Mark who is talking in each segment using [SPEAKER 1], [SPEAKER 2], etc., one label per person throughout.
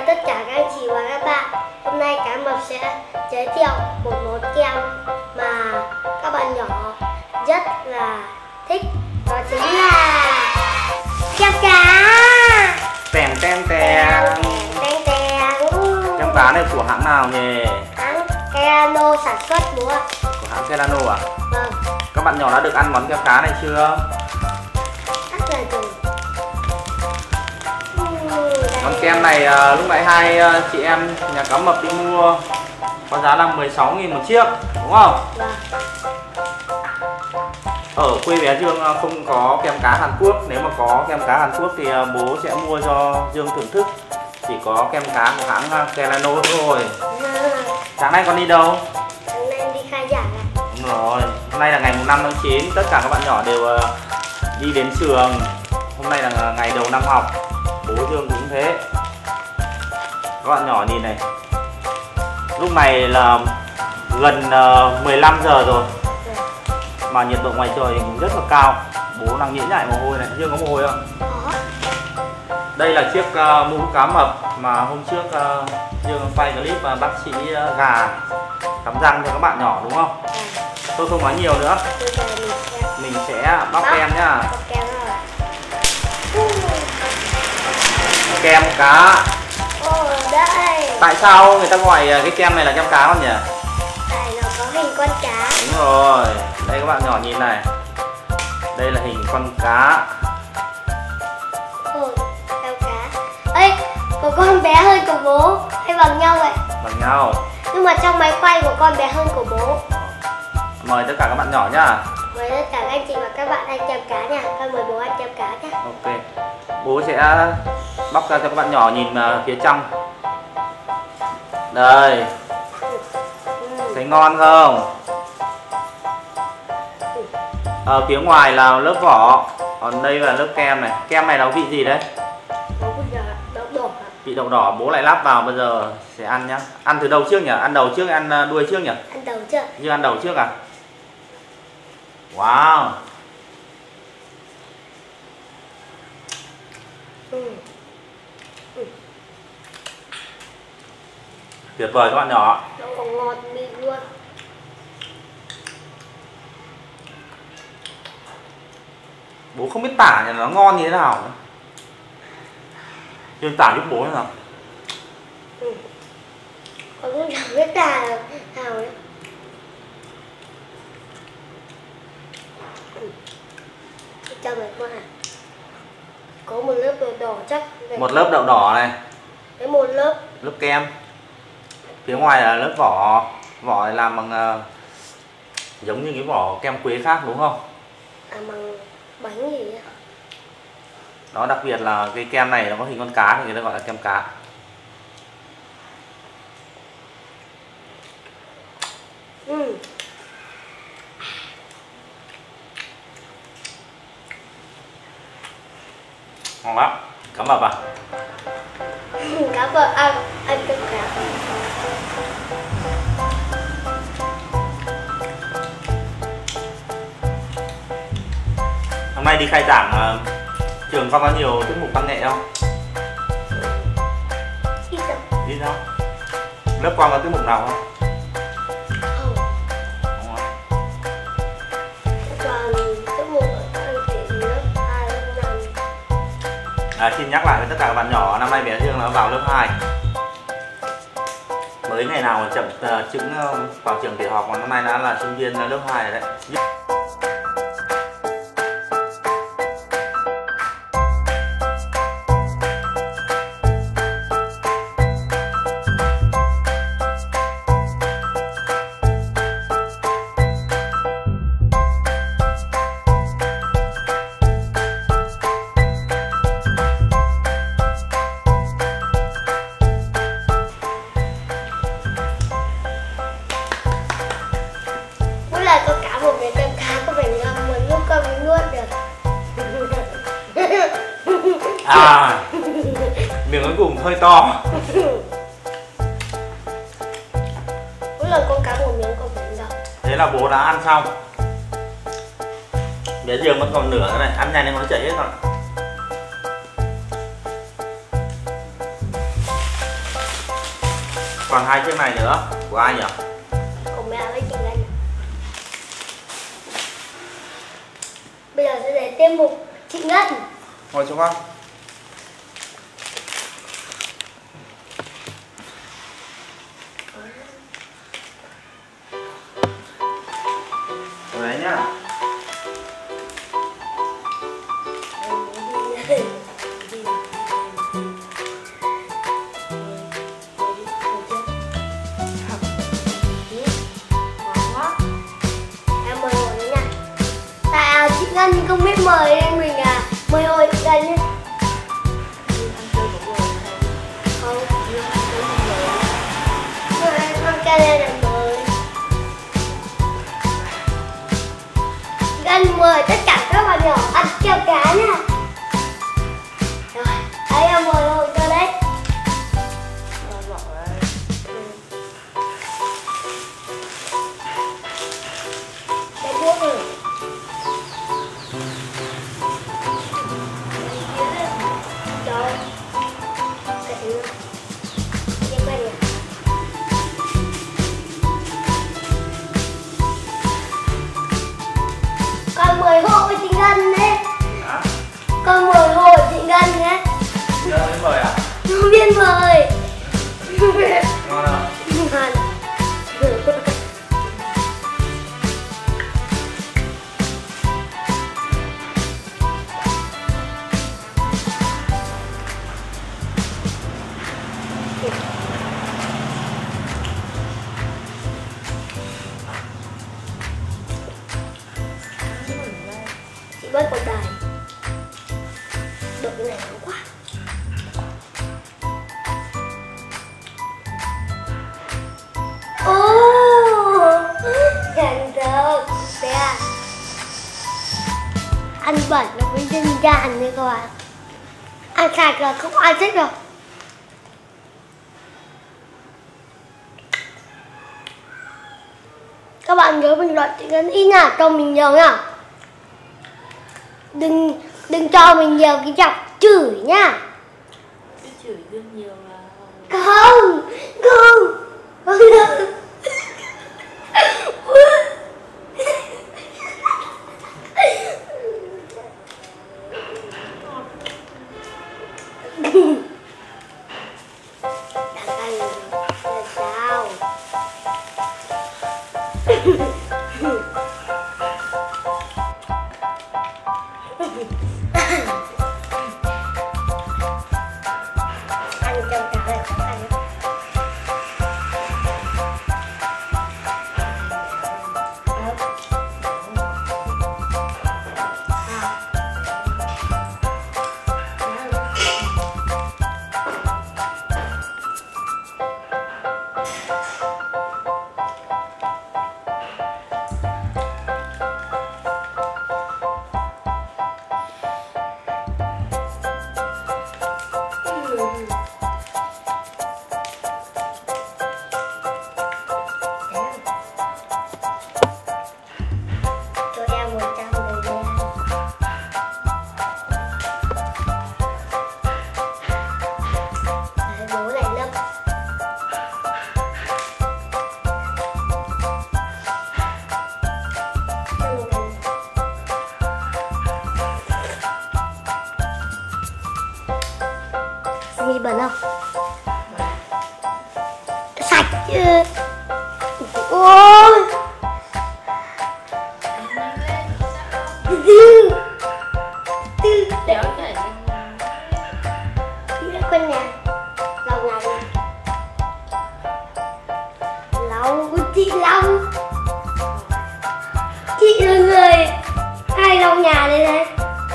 [SPEAKER 1] tất cả các anh chị và các bạn. Hôm nay Cá Mập sẽ giới thiệu một món kem mà các bạn nhỏ rất là thích. Đó chính là kem cá.
[SPEAKER 2] Tèn tèn tèn. Kem cá này của hãng nào nhỉ?
[SPEAKER 1] Hãng Kelano sản xuất bố ạ.
[SPEAKER 2] Của hãng Kelano à?
[SPEAKER 1] Vâng.
[SPEAKER 2] Các bạn nhỏ đã được ăn món kem cá này chưa?
[SPEAKER 1] Rất là rồi.
[SPEAKER 2] Món kem này lúc nãy hai chị em nhà Cá Mập đi mua có giá là 16.000 một chiếc, đúng không?
[SPEAKER 1] Vâng.
[SPEAKER 2] Ở quê bé Dương không có kem cá Hàn Quốc. Nếu mà có kem cá Hàn Quốc thì bố sẽ mua cho Dương thưởng thức. Chỉ có kem cá của hãng Kelano thôi. Sáng nay con đi đâu?
[SPEAKER 1] Sáng nay đi khai giảng ạ.
[SPEAKER 2] Đúng rồi, hôm nay là ngày 5 tháng 9. Tất cả các bạn nhỏ đều đi đến trường. Hôm nay là ngày đầu năm học. Bố Dương cũng thế. Các bạn nhỏ nhìn này. Lúc này là gần 15 giờ rồi mà nhiệt độ ngoài trời cũng rất là cao. Bố đang nhễ nhại mồ hôi này. Dương có mồ hôi không?
[SPEAKER 1] Có.
[SPEAKER 2] Đây là chiếc mũ cá mập mà hôm trước Dương quay clip bác sĩ gà cắm răng cho các bạn nhỏ, đúng không? Tôi không nói nhiều nữa. Mình sẽ bóc kem nhá. Kem cá.
[SPEAKER 1] Đây.
[SPEAKER 2] Tại sao người ta gọi cái kem này là kem cá con nhỉ?
[SPEAKER 1] Tại nó có hình con cá.
[SPEAKER 2] Đúng rồi. Đây các bạn nhỏ nhìn này. Đây là hình con cá.
[SPEAKER 1] Kem cá. Ê, của con bé hơn của bố hay bằng nhau vậy?
[SPEAKER 2] Bằng nhau.
[SPEAKER 1] Nhưng mà trong máy quay của con bé hơn của bố.
[SPEAKER 2] Mời tất cả các bạn nhỏ nhá.
[SPEAKER 1] Mời tất cả các anh chị và các bạn ăn kem cá nha. Con mời bố ăn kem cá nhá.
[SPEAKER 2] Ok. Bố sẽ bóc ra cho các bạn nhỏ nhìn phía trong. Đây. Thấy ngon không? Ở phía ngoài là lớp vỏ, còn đây là lớp kem này. Kem này là vị gì đấy?
[SPEAKER 1] Đậu đỏ.
[SPEAKER 2] Vị đậu đỏ. Bố lại lắp vào, bây giờ sẽ ăn nhá. Ăn từ đầu trước nhỉ? Ăn đầu trước, ăn đuôi trước nhỉ?
[SPEAKER 1] Ăn đầu trước.
[SPEAKER 2] Nhưng ăn đầu trước à? Wow. Tuyệt vời các bạn nhỏ.
[SPEAKER 1] Nó còn ngọt mịn luôn.
[SPEAKER 2] Bố không biết tả là nó ngon như thế nào nữa. Dương tả giúp bố thế nào?
[SPEAKER 1] Con cũng chẳng biết tả nào đấy. Cho mày con à. Có một lớp đậu đỏ chắc.
[SPEAKER 2] Một lớp đậu đỏ này.
[SPEAKER 1] Với một lớp.
[SPEAKER 2] Lớp kem. Phía ngoài là lớp vỏ. Vỏ này làm bằng giống như cái vỏ kem quế khác, đúng không?
[SPEAKER 1] À, bằng bánh gì vậy?
[SPEAKER 2] Đó, đặc biệt là cái kem này nó có hình con cá thì người ta gọi là kem cá. Ngon lắm. Cá mập à?
[SPEAKER 1] Cá mập ăn kem cá.
[SPEAKER 2] Hôm nay đi khai giảng trường con có nhiều tiết mục văn nghệ không? Đi đâu? Lớp con có tiết mục nào không?
[SPEAKER 1] Không. Toàn tiết mục ở lớp 2, lớp 5.
[SPEAKER 2] Xin nhắc lại với tất cả các bạn nhỏ, năm nay bé Dương nó vào lớp 2. Mới ngày nào chậm chứng vào trường tiểu học mà năm nay đã là sinh viên lớp 2 rồi đấy.
[SPEAKER 1] Con cá một cái kem cá có phải ngâm một lúc con mới nuốt được.
[SPEAKER 2] À, miệng cuối cùng hơi to.
[SPEAKER 1] Mỗi lần con cá một miếng con phải ngâm.
[SPEAKER 2] Thế là bố đã ăn xong. Bé Dương vẫn còn nửa cái này, ăn nhanh nên nó chảy hết rồi. còn 2 chiếc này nữa của ai nhỉ?
[SPEAKER 1] Của mẹ với chị Ngân. Bây giờ sẽ để tiêm mục chị Ngân.
[SPEAKER 2] Ngồi cho con. Ngồi đấy nhá.
[SPEAKER 1] Chị Ngân không biết mời nên mình mời hồi chị Ngân nhé. Không, con ca lên là mời. Chị Ngân mời tất cả các bạn nhỏ ăn kẹo cá nha. Rồi, đấy em mời hồi cho đấy. Cái thuốc rồi. Con mời hộ chị Ngân đấy.
[SPEAKER 2] Hả?
[SPEAKER 1] Con mời hộ chị Ngân nhé.
[SPEAKER 2] Chưa biết mời à?
[SPEAKER 1] Không biết mời.
[SPEAKER 2] Ngon không?
[SPEAKER 1] Ngon. Chị bớt một đời. Được cái này nóng quá. Càng thơm. Đây à. Ăn bẩn nó mới dân gian đấy các bạn. Ăn sạch là không ăn thích đâu. Các bạn nhớ bình luận chị Ngân ít nha, cho mình nhiều nha. Đừng cho mình nhiều cái chọc chửi nha.
[SPEAKER 3] Cái chửi đương nhiều là
[SPEAKER 1] Không. Sao? Ăn trong cả này không ăn. Cho em 100 người đi ăn. Đấy, bố này lắm. Mì bẩn không? Sạch chứ. Ôi.
[SPEAKER 3] kéo chảy
[SPEAKER 1] Quên nè. Lòng này nè. Lòng của chị Long. Chị là người hai lòng nhà đây này.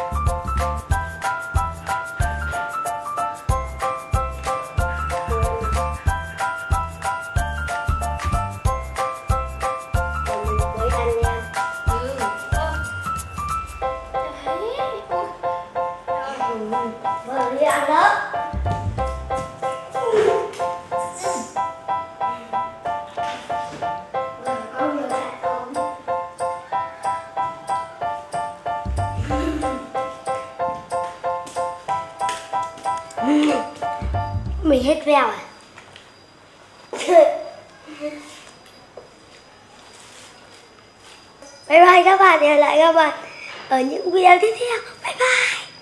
[SPEAKER 1] Mới ăn nha. Vừa đi ăn đó. Con nhiều sạch không? Mình hết vèo à? Bye bye các bạn, hẹn lại các bạn ở những video tiếp theo. Bye bye.